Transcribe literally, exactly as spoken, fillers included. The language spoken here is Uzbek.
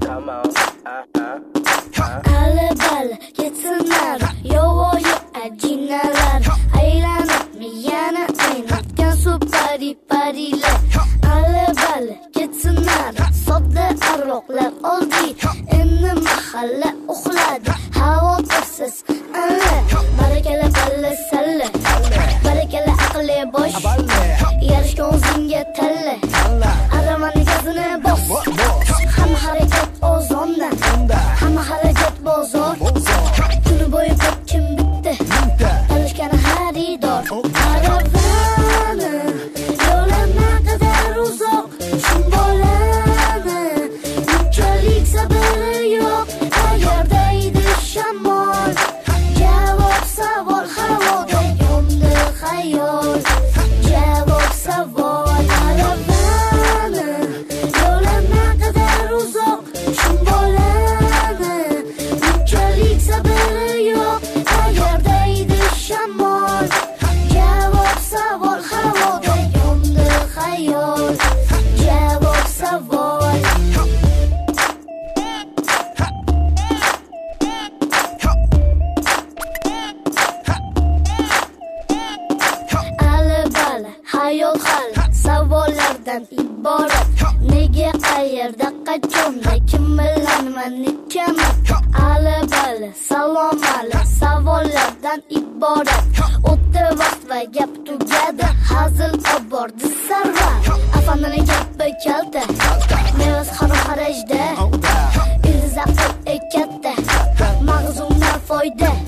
Ali bali ketsinlar yovvoyi ajinalar, aylanib yana aynatgan supari parilar. Ali bali ketsinlar sodda arroqlar oldi, endi mahalla uxladi xavotirsiz alla. Barakalla balla salla, barakalla aqli bosh, yarashga o'zingga talla. Aramani gazini bos, hamma harakat ozondan, hamma xarajat bozor. Kuni bo'yi kim bitdi, talashgani xaridor. Aravani yo'li naqadar uzoq, shum bolani bunchalik sabri yo'q. Agarda edi shamol, javob savol havoda yo'ndi xayol. Javob savol aravani yo'li naqadar uzoq, shum bolani bunchalik sabri yo'q. Agarda edi shamol, javob savol havoda yo'ndi xayol. Javob savol. Ali bali hayot hal savollardan iborat. Nega, qayerda, qachonda, kim bilan va nechaman? Ali bali salom ali savollardan iborat. O'tdi vaqt va gap tugadi, hazil olib bordi sarvar. Afandining gapi kalta, mevasi harom harajda, ildiz aql katta, mag'zumdan foyda.